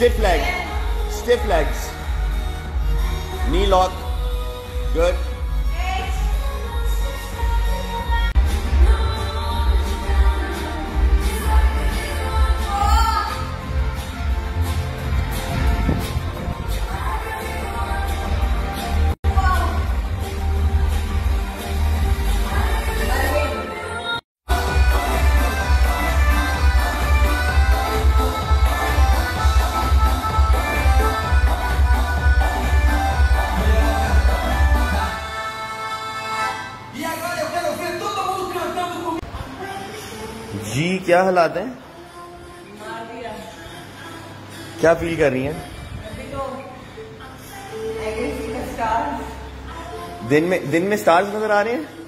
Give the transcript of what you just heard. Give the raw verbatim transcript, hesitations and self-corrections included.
Stiff leg. Stiff legs. Knee lock. Good. जी क्या हालात हैं? क्या फील कर रही हैं? दिन में दिन में स्टार्स नजर आ रहे हैं?